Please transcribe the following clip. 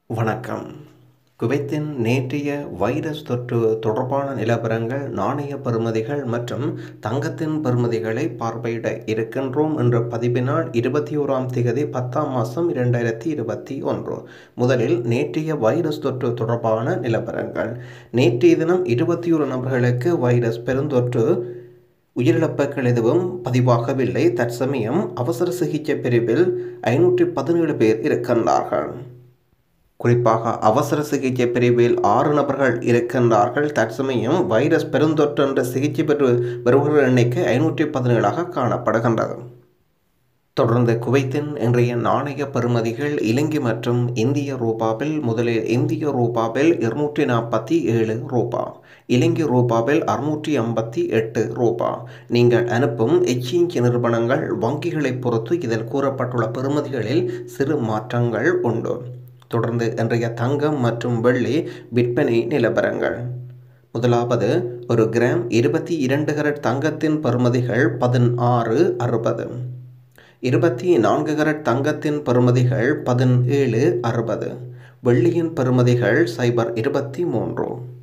வணக்கம். குவைத்தின் நேற்றைய வைரஸ் தொற்று தொடர்பான நிலவரங்கள், நாணய பெறுமதிகள் மற்றும் தங்கத்தின் பெறுமதிகளை பார்வையிட இருக்கின்றோம் என்ற பதிவினால் 21ஆம் திகதி 10ஆம் மாதம் 2021. முதலில் நேற்றைய வைரஸ் தொற்று தொடர்பான நிலவரங்கள். நேற்றைய தினம் 21 நபர்களுக்கு வைரஸ் பெருந்தொற்று உயிரிழப்புகள் எதுவும் பதிவாகவில்லை. தற்சமயம் அவசர சிகிச்சை பிரிவில் 517 பேர் இருக்கின்றார்கள். குறிப்பாக அவசர சிகிச்சை பிரிவில் 6 நபர்கள் இருக்கின்றார்கள். தற்சமயம் வைரஸ் பெருந்தொற்று என்ற சிகிச்சை பெறுபவர்கள் எண்ணிக்கை 517ஆக காணப்படுகின்றது. தொடர்ந்து குவைத்தின் இன்றைய நாணய பெறுமதிகள் இலங்கை மற்றும் இந்திய ரூபாவில் முதலில் இந்திய ரூபாவில் 247 ரூபா, இலங்கை ரூபாவில் 658 ரூபா. நீங்கள் அனுப்பும் எக்ஸ்சேஞ்ச் நிறுவனங்கள் வங்கிகளை பொறுத்து இதில் கூறப்பட்டுள்ள பெறுமதிகளில் சிறு மாற்றங்கள் உண்டு. தொடர்ந்து இன்றைய தங்கம் மற்றும் வெள்ளி விற்பனை நிலவரங்கள். முதலாவது, ஒரு கிராம் 22 கரட் தங்கத்தின் பெறுமதிகள் 16.60, 24 கரட் தங்கத்தின் பெறுமதிகள் 17.60, வெள்ளியின் பெறுமதிகள் 0.23.